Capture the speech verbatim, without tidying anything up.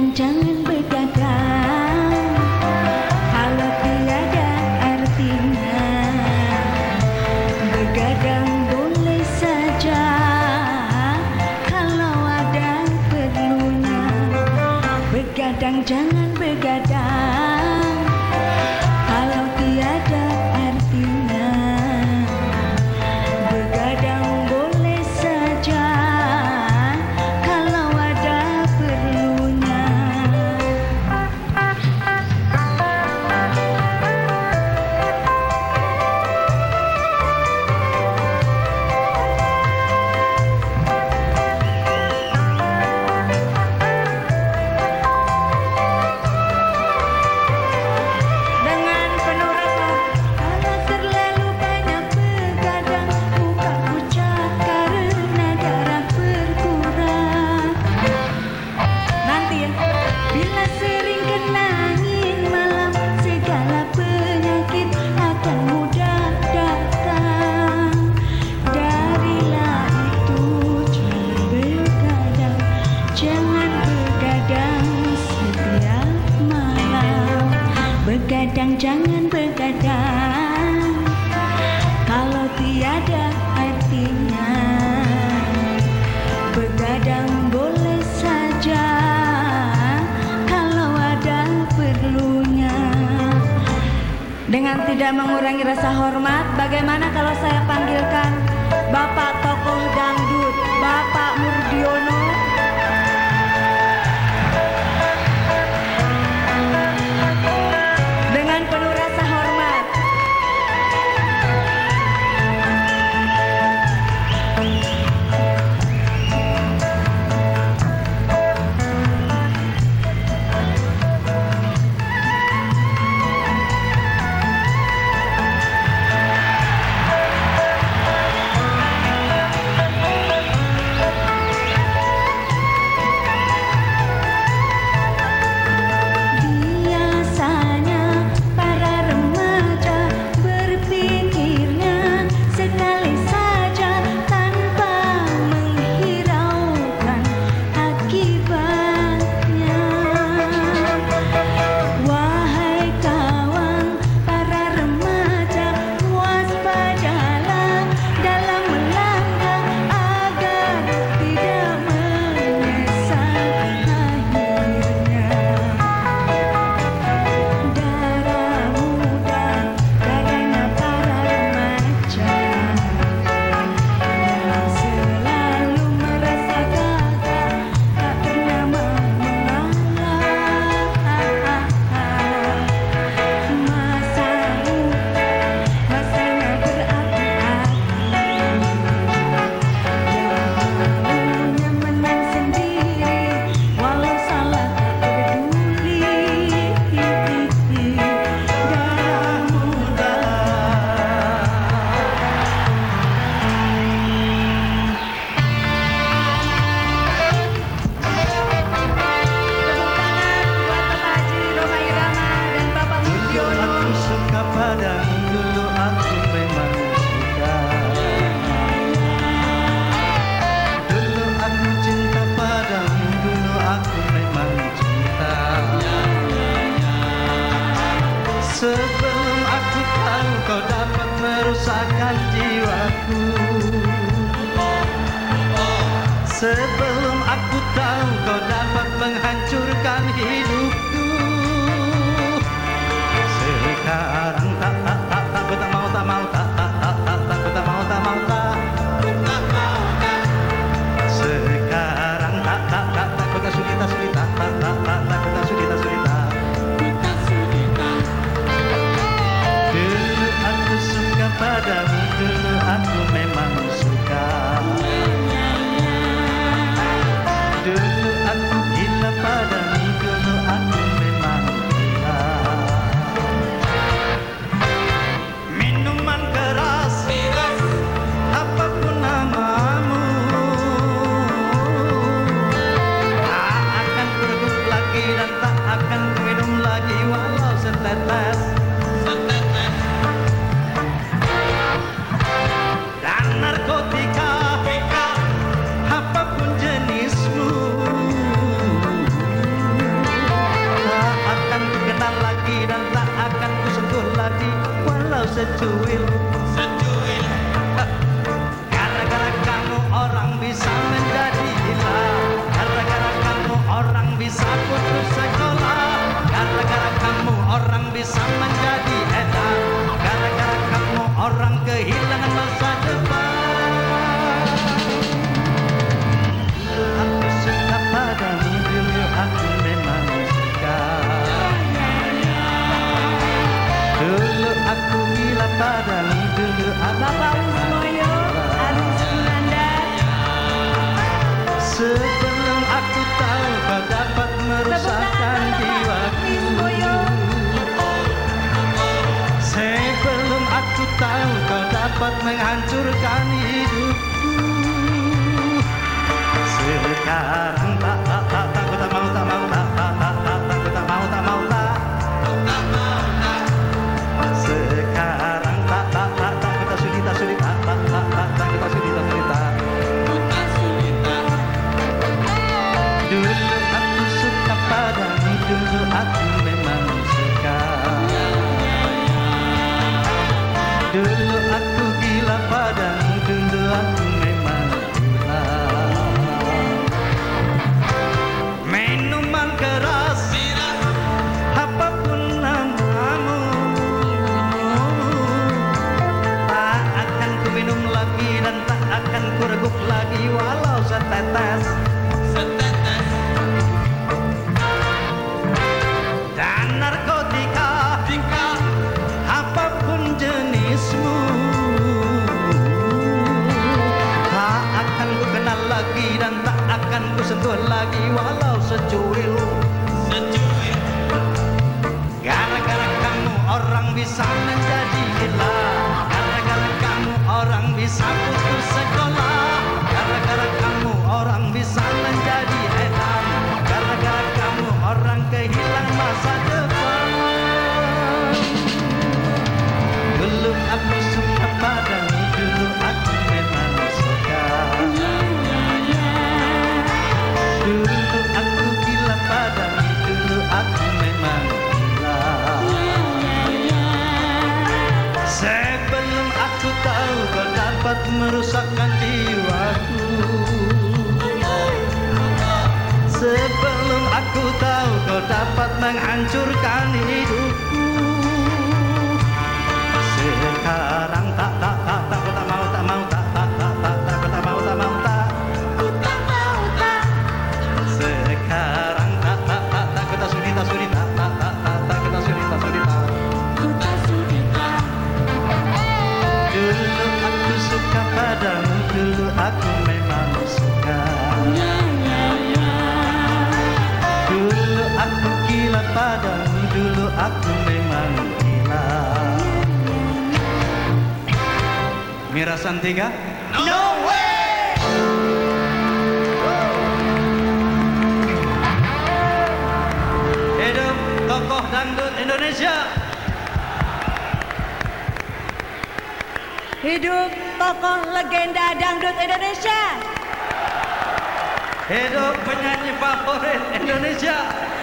Begadang jangan begadang, kalau tiada artinya. Begadang boleh saja, kalau ada perlunya. Begadang jangan begadang, kalau tiada artinya. Begadang boleh saja, kalau ada perlunya. Dengan penuh rasa, kalau terlalu banyak begadang, muka pucat karena darah berkurang. Nanti ya, bila sering kena angin malam, segala penyakit akan mudah datang. Darilah itu jangan begadang, jangan begadang setiap malam. Begadang jangan begadang, kalau tiada artinya. Begadang boleh saja, kalau ada perlunya. Dengan tidak mengurangi rasa hormat, bagaimana kalau saya panggilkan Bapak tokoh dangdut, Bapak Murdiono? Dengan penuh rasa hormat. Biasanya para remaja berpikirnya sekali saja tanpa menghiraukan akibatnya. Wahai kawan para remaja, waspadalah dalam melangkah agar tidak menyesal akhirnya. Darah muda darahnya para remaja yang selalu merasa gagal, tak pernah mau mengalah. Masamu masanya berapi-api, yang maunya menang sendiri, walau salah tak peduli. Darah muda. Tepuk tangan buat Bapak Haji Roma Irama dan Bapak Murdiono. Aku suka padamu, dulu aku memang suka. Dulu aku cinta padamu, dulu aku memang cinta. Sebelum aku tahu kau dapat merusakkan jiwaku. Sebelum aku tahu kau dapat menghancurkan hidupku. Sekarang tak tak tak tak ku tak mau tak mau tak tak tak tak tak ku tak mau tak mau tak tak mau tak. Sekarang tak tak tak tak ku tak sudi tak sudi tak tak tak tak tak ku tak sudi tak sudi tak. Dulu aku suka padamu, dulu aku memang suka. menghancurkan hidupku. Sekarang tak tak tak tak ku tak mau tak mau tak tak tak tak tak ku tak mau tak mau tak tak mau tak. Sekarang tak tak tak tak ku tak sudi tak sudi tak tak tak tak tak ku tak sudi tak sudi tak ku tak sudi tak. Dulu aku suka padamu, dulu aku memang suka. Dulu aku gila padamu, dulu aku memang gila. Minuman keras, apapun namamu, tak akan ku minum lagi dan tak akan ku reguk lagi walau setetes. Setetes. Dan narkotika, apapun jenismu, tak akan ku kenal lagi dan tak akan ku sentuh lagi walau secuil. Secuil. Gara-gara kamu orang bisa menjadi gila. Gara-gara kamu orang bisa putus sekolah. Gara-gara kamu orang bisa menjadi edan. Gara-gara kamu orang kehilangan masa depan. Dulu aku suka padamu, dulu aku memang suka. Dulu aku gila padamu, dulu aku memang gila. Sebelum aku tahu kau dapat merusakkan jiwaku. Sebelum aku tahu kau dapat menghancurkan hidupku. Sekarang tak tak tak tak ku tak mau tak mau tak tak tak tak tak ku tak mau tak mau tak ku tak mau tak. Sekarang tak tak tak tak ku tak sudi tak sudi tak tak tak tak tak ku tak sudi tak sudi tak ku tak sudi tak. Dulu aku suka padamu, dulu aku memang suka. Dulu aku gila padamu, dulu aku memang gila. Mira Santiga? No way! Hidup tokoh dangdut Indonesia. Hidup tokoh legenda dangdut Indonesia. Hidup penyanyi favorit Indonesia.